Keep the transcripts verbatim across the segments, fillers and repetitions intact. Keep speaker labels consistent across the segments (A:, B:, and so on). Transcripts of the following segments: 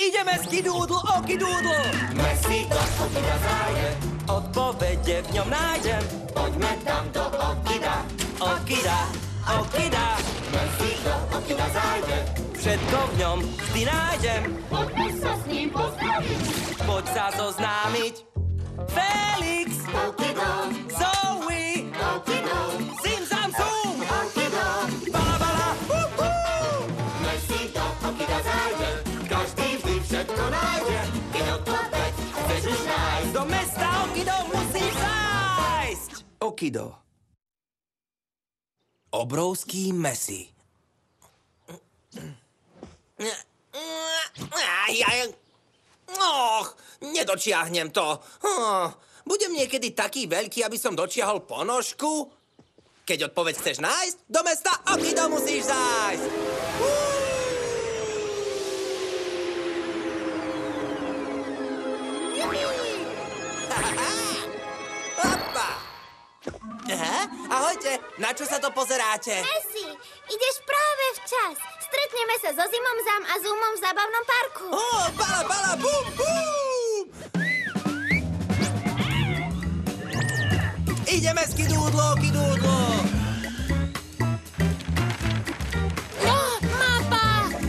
A: Ideme skidúdl, okidúdl!
B: Messi do okida zájde,
A: odpovede v ňom nájdem.
B: Poďme tam do okida.
A: Okida, okida,
B: Messi do okida zájde,
A: všetko v ňom vždy nájdem.
B: poďme sa s ním pozdraviť.
A: Poď sa zoznámiť. Felix,
B: Okido,
A: Zoe,
B: okido,
A: Zim Zam Zoom,
B: okido.
A: Bala Bala, uhu.
B: Messi do okida zájde, každý vždy všetko nájde. Keď odpoveď chceš už nájsť.
A: Do mesta Okido musíš zájsť. Okido. Obrovský Messi. Och, nedočiahnem to. Hm, budem niekedy taký veľký, aby som dočiahol ponožku? Keď odpoveď chceš nájsť, do mesta Okido musíš zájsť. Hopa. Aha, ahojte, na čo sa to pozeráte?
C: Messi, ideš práve včas. Stretneme sa so Zimom Zam a Zoomom v zábavnom parku.
A: Ó, bala, bala, bum, bum! Ideme skidúdlo, kidúdlo!
C: No, mapa!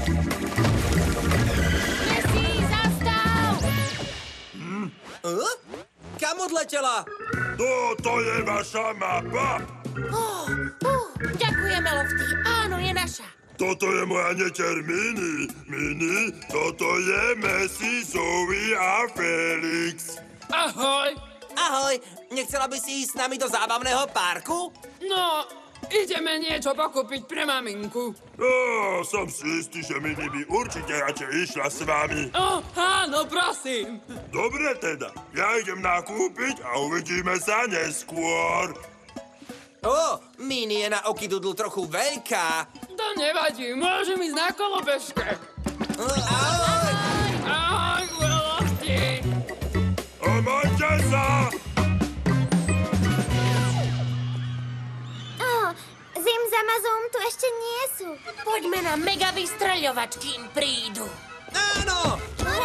C: Messi, zastav!
A: Uh? Kam odletela?
D: Toto je vaša mapa.
C: Uh, uh, ďakujeme, Lofty. Áno, je naša.
D: Toto je moja neter Mini. Mini, toto je Messi, Zoe a Felix.
E: Ahoj!
A: Ahoj, nechcela by si ísť s nami do zábavného parku?
E: No, ideme niečo pokúpiť pre maminku.
D: Ó, som si istý, že Mini by určite radšej išla s vami.
E: Oh, áno, prosím.
D: Dobre teda, ja idem nakúpiť a uvidíme sa neskôr.
A: Ó, Mini je na Okidudl trochu veľká.
E: To nevadí, môžem ísť na kolobežke.
A: Ahoj!
E: Ahoj, Lofty.
D: A majte sa!
C: Oh, Zim Zam a Zoom tu ešte nie sú.
F: Poďme na mega vystreľovač, kým prídu.
A: Áno!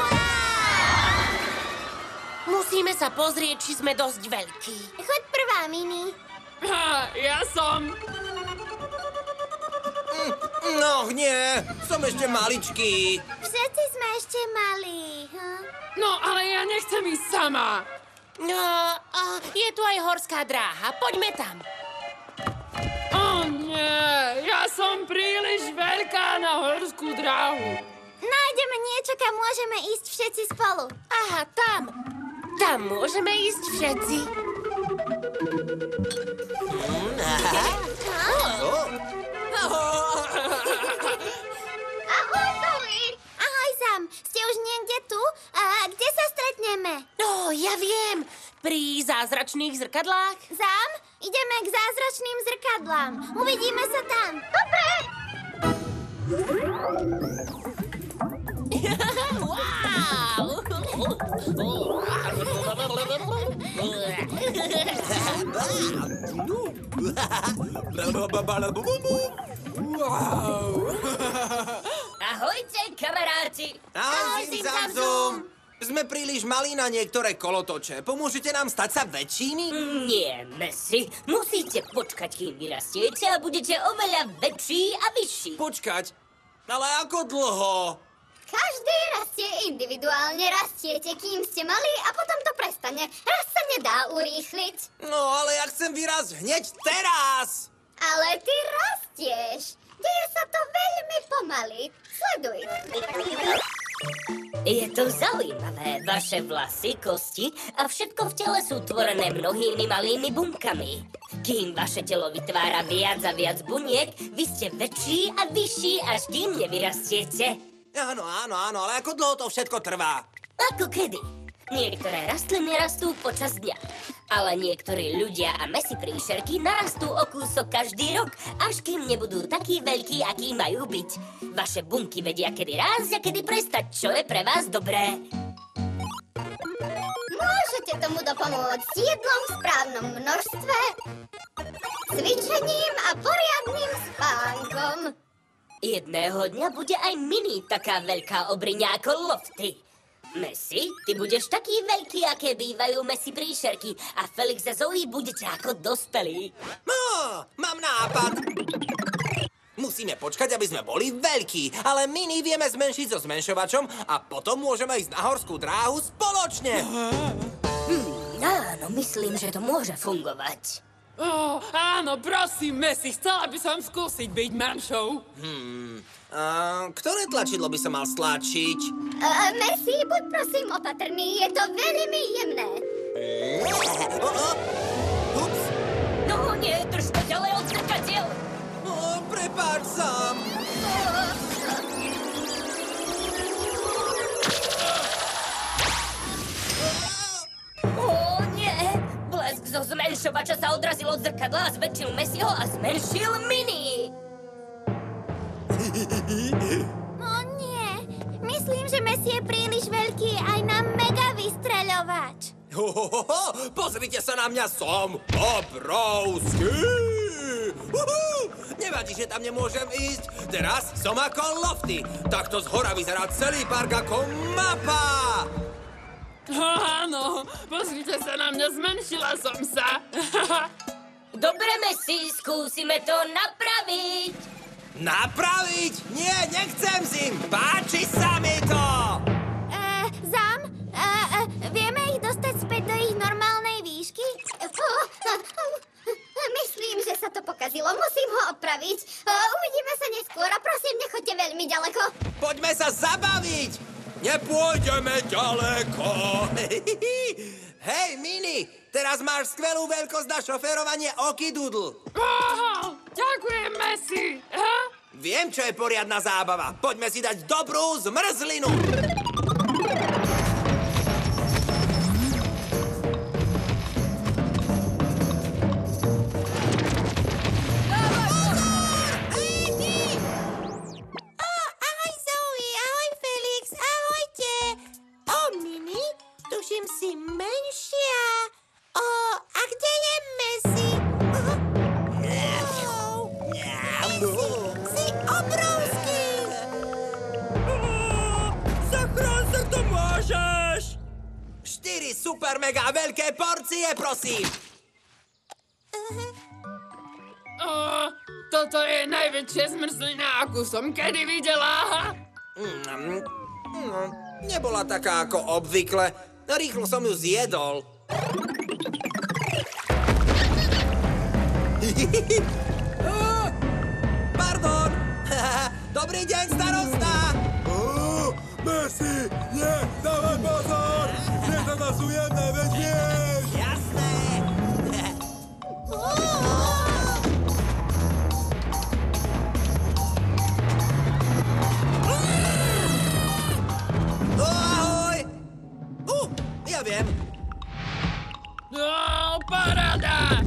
F: Musíme sa pozrieť, či sme dosť veľkí.
C: Choď prvá, Mini.
E: Ha, ja som...
A: No, nie, som ešte maličký.
C: Všetci sme ešte malí. Hm?
E: No, ale ja nechcem ísť sama.
F: No, a je tu aj horská dráha. Poďme tam.
E: Ó, nie, ja som príliš veľká na horskú dráhu.
C: Nájdeme niečo, kam môžeme ísť všetci spolu.
F: Aha, tam. Tam môžeme ísť všetci.
C: Ahoj, Zoe. Ahoj, Zam. Ste už niekde tu? A kde sa stretneme?
F: No, ja viem. Pri zázračných zrkadlách.
C: Zam, ideme k zázračným zrkadlám. Uvidíme sa tam. Dobre.
F: Ahojte, kamaráti.
A: Ahoj, Zim Zam Zoom. Sme príliš malí na niektoré kolotoče. Pomôžete nám stať sa väčšími?
F: Nie, Messi. Musíte počkať, kým vyrastiete a budete oveľa väčší a vyšší.
A: Počkať, ale ako dlho?
C: Každý rastie individuálne, rastiete, kým ste malí a potom to prestane. Raz sa nedá urýchliť.
A: No, ale ja chcem výraz hneď teraz.
C: Ale ty rastieš. Deje sa to veľmi pomaly. Sleduj.
F: Je to zaujímavé. Vaše vlasy, kosti a všetko v tele sú tvorené mnohými malými bunkami. Kým vaše telo vytvára viac a viac buniek, vy ste väčší a vyšší, až kým nevyrastiete.
A: Áno, áno, áno, ale ako dlho to všetko trvá?
F: Ako kedy? Niektoré rastliny rastú počas dňa, ale niektorí ľudia a mäsí príšerky narastú o kúsok každý rok, až kým nebudú takí veľkí, akí majú byť. Vaše bunky vedia, kedy rásť a kedy prestať, čo je pre vás dobré.
C: Môžete tomu dopomôcť jedlom v správnom množstve, cvičením a poriadnym spánkom.
F: Jedného dňa bude aj Mini taká veľká obriňa ako Lofty. Messi, ty budeš taký veľký, aké bývajú Messi príšerky a Felix a Zoe budete ako dospelí.
A: No, mám nápad. Musíme počkať, aby sme boli veľkí, ale Mini vieme zmenšiť so zmenšovačom a potom môžeme ísť na horskú dráhu spoločne.
F: Hm, áno, myslím, že to môže fungovať.
E: Oh, áno, prosím, Messi, chcela by som skúsiť byť menšou.
A: Hmm, a ktoré tlačidlo by som mal stlačiť?
C: Uh, Messi, buď prosím opatrný, je to veľmi jemné.
A: O, o, ups,
F: No nie, drž to ďalej od zrkadiel.
A: o, prepáč sám.
F: Ó, nie. Blesk zo zmenšovača sa odrazil od zrkadla a zväčšil Messiho a zmenšil Mini.
C: O nie, myslím, že Messi je príliš veľký aj na mega vystreľovač.
A: Ho, ho, ho, ho, pozrite sa na mňa, som obrovský. Uhu, nevadí, že tam nemôžem ísť. Teraz som ako Lofty. Takto zhora vyzerá celý park ako mapa.
E: Oh, áno, pozrite sa na mňa, zmenšila som sa.
F: Dobre, Messi, skúsime to napraviť.
A: Napraviť? Nie, nechcem zim. Páči sa mi to.
C: Uh, Zam, uh, uh, vieme ich dostať späť do ich normálnej výšky? Uh, uh, uh, myslím, že sa to pokazilo. Musím ho opraviť. Uh, uvidíme sa neskôr a prosím, nechoďte veľmi ďaleko.
A: Poďme sa zabaviť. Nepôjdeme ďaleko. Hej, Mini, teraz máš skvelú veľkosť na šoférovanie Okidoodle.
E: Oh, ďakujem, Messi. Ha?
A: Viem, čo je poriadna zábava. Poďme si dať dobrú zmrzlinu.
G: Ahoj Zoe, ahoj Felix, ahojte. O, Mini, tuším si menšia. O, a kde je Messi? Oh, Messi, si obrovský.
A: Zachrán sa, kto môžeš. Štyri super mega veľké porcie, prosím.
E: Oh, toto je najväčšia zmrzlina, akú som kedy videla.
A: Mm, no, nebola taká ako obvykle. Rýchlo som ju zjedol. Oh, pardon. Dobrý deň, starosta.
D: Oh, Messi, nie, dávaj pozor! Lietadlá sú jemné, veď vieš!
A: Jasné. Oh, ahoj. Uh, ja viem.
E: Oh, paráda.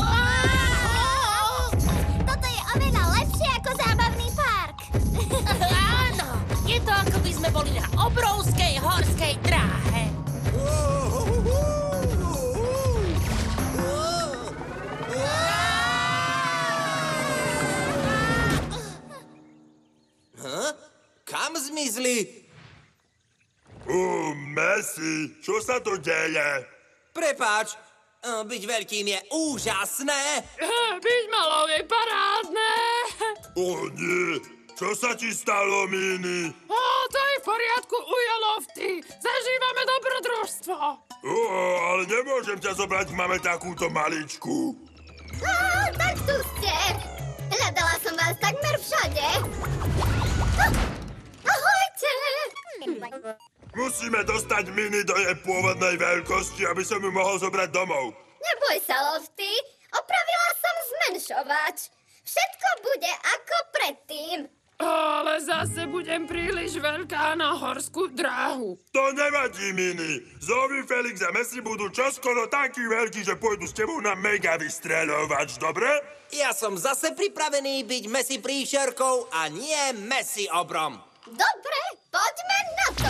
C: Toto je oveľa lepšie ako zábavný park.
G: Áno, je to ako by sme boli na obrovskej horskej dráhe.
A: Huh? Kam zmizli?
D: Uh, Messi, čo sa tu deje?
A: Prepáč, eh, byť veľkým je úžasné.
E: Byť malou je parádne.
D: O nie, čo sa ti stalo, Mini?
E: Ó, to je v poriadku, ujo Lofty. Zažívame dobrodružstvo.
D: O, ale nemôžem ťa zobrať, máme takúto maličku.
C: Á, tak tu ste. Hľadala som vás takmer všade. Ah, ahojte.
D: Musíme dostať Mini do jej pôvodnej veľkosti, aby som ju mohol zobrať domov.
C: Neboj sa, Lofty. Opravila som zmenšovač. Všetko bude ako predtým.
E: Ale zase budem príliš veľká na horskú dráhu.
D: To nevadí, Mini. Zoe, Felix a Messi budú čoskoro takí veľkí, že pôjdu s tebou na mega vystreľovač, dobre?
A: Ja som zase pripravený byť Messi príšerkou a nie Messi obrom.
C: Dobre, poďme na to.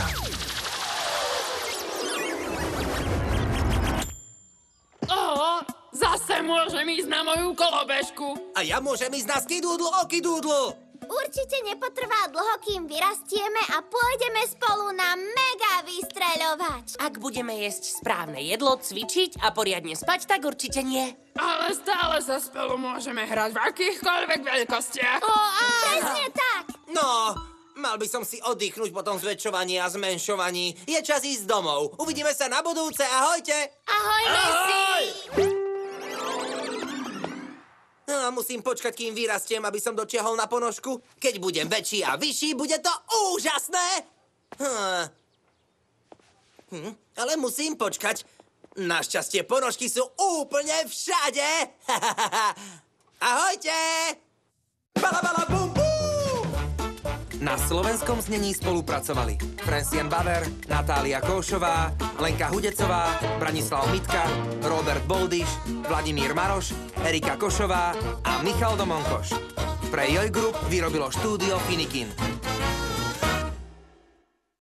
E: Ó, zase môžem ísť na moju kolobežku.
A: A ja môžem ísť na skidoodle okidoodle.
C: určite nepotrvá dlho, kým vyrastieme a pôjdeme spolu na mega vystreľovač.
G: Ak budeme jesť správne jedlo, cvičiť a poriadne spať, tak určite nie.
E: Ale stále sa spolu môžeme hrať v akýchkoľvek veľkostiach.
C: O, presne tak.
A: No, mal by som si oddychnúť po tom zväčšovaní a zmenšovaní. Je čas ísť domov. Uvidíme sa na budúce. Ahojte.
C: Ahoj, Messi.
A: No, musím počkať, kým vyrastiem, aby som dočiahol na ponožku. Keď budem väčší a vyšší, bude to úžasné. Hm. Hm, ale musím počkať. Našťastie ponožky sú úplne všade. Ahojte. Bala, bala, bum, bum. Na slovenskom znení spolupracovali Francien Baver, Natália Kóšová, Lenka Hudecová, Branislav Mitka, Robert Boldyš, Vladimír Maroš, Erika Košová a Michal Domonkoš. Pre Joj Group vyrobilo štúdio Finikin.